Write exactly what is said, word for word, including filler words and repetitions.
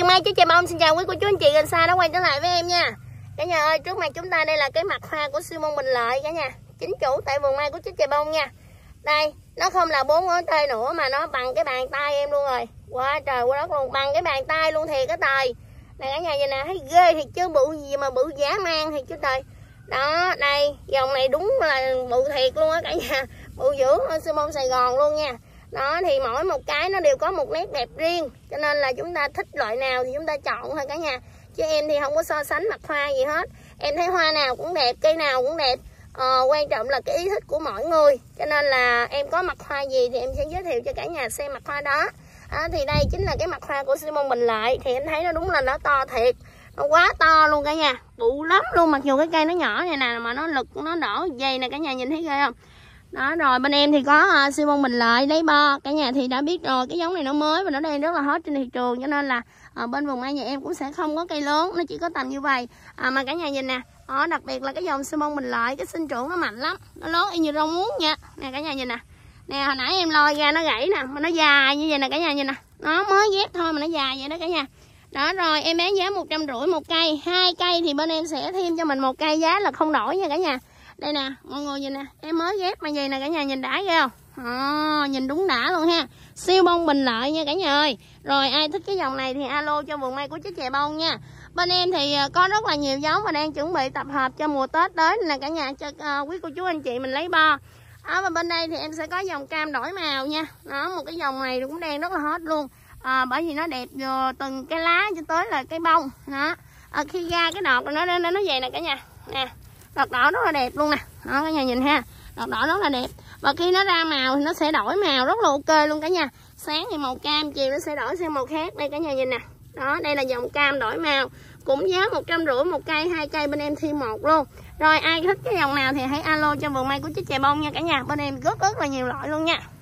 Vườn Mai Chú Chè Bông xin chào quý cô chú anh chị gần xa đã quay trở lại với em nha. Cả nhà ơi, trước mặt chúng ta đây là cái mặt hoa của siêu môn Bình Lợi cả nhà, chính chủ tại vườn mai của chú Chè Bông nha. Đây, nó không là bốn ngón tay nữa mà nó bằng cái bàn tay em luôn rồi. Quá trời quá đất luôn, bằng cái bàn tay luôn thiệt cái tài. Này cả nhà nhìn nè, thấy ghê thiệt chứ, bự gì mà bự dã man thiệt chứ trời. Đó, đây, dòng này đúng là bự thiệt luôn á cả nhà, bự dữ hơn siêu môn Sài Gòn luôn nha. Đó thì mỗi một cái nó đều có một nét đẹp riêng, cho nên là chúng ta thích loại nào thì chúng ta chọn thôi cả nhà. Chứ em thì không có so sánh mặt hoa gì hết, em thấy hoa nào cũng đẹp, cây nào cũng đẹp. Ờ, quan trọng là cái ý thích của mỗi người, cho nên là em có mặt hoa gì thì em sẽ giới thiệu cho cả nhà xem mặt hoa đó. À, thì đây chính là cái mặt hoa của siêu môn Bình Lợi, thì em thấy nó đúng là nó to thiệt, nó quá to luôn cả nhà, bự lắm luôn. Mặc dù cái cây nó nhỏ này nè mà nó lực nó đỏ dây nè cả nhà, nhìn thấy ghê không? Đó, rồi bên em thì có uh, siêu môn Bình Lợi lấy bo, cả nhà thì đã biết rồi, cái giống này nó mới và nó đang rất là hot trên thị trường, cho nên là uh, bên vùng mai nhà em cũng sẽ không có cây lớn, nó chỉ có tầm như vậy. À, mà cả nhà nhìn nè, đó, đặc biệt là cái dòng siêu môn Bình Lợi, cái sinh trưởng nó mạnh lắm, nó lớn y như rau muống nha. Nè cả nhà nhìn nè, nè hồi nãy em lôi ra nó gãy nè, mà nó dài như vậy nè cả nhà nhìn nè, nó mới ghép thôi mà nó dài vậy đó cả nhà. Đó, rồi em bán giá một trăm rưỡi một cây, hai cây thì bên em sẽ thêm cho mình một cây giá là không đổi nha cả nhà. Đây nè mọi người nhìn nè, em mới ghép mà gì nè cả nhà, nhìn đã ghê không? À, nhìn đúng đã luôn ha, siêu môn Bình Lợi nha cả nhà ơi. Rồi ai thích cái dòng này thì alo cho vườn mai của chú Chè Bông nha. Bên em thì có rất là nhiều giống và đang chuẩn bị tập hợp cho mùa Tết tới nè cả nhà, cho uh, quý cô chú anh chị mình lấy bo. Ở và bên đây thì em sẽ có dòng cam đổi màu nha. Đó, một cái dòng này cũng đang rất là hot luôn, à, bởi vì nó đẹp vô từng cái lá cho tới là cái bông. Đó, à, khi ra cái đọt nó nó nó vậy nè cả nhà, nè đọt đỏ rất là đẹp luôn nè. Đó cả nhà nhìn ha, đọt đỏ rất là đẹp, và khi nó ra màu thì nó sẽ đổi màu rất là ok luôn cả nhà. Sáng thì màu cam, chiều nó sẽ đổi sang màu khác. Đây cả nhà nhìn nè, đó đây là dòng cam đổi màu, cũng giá một trăm rưỡi một cây, hai cây bên em thêm một luôn. Rồi ai thích cái dòng nào thì hãy alo cho vườn mai của chú Chè Bông nha cả nhà, bên em rất rất là nhiều loại luôn nha.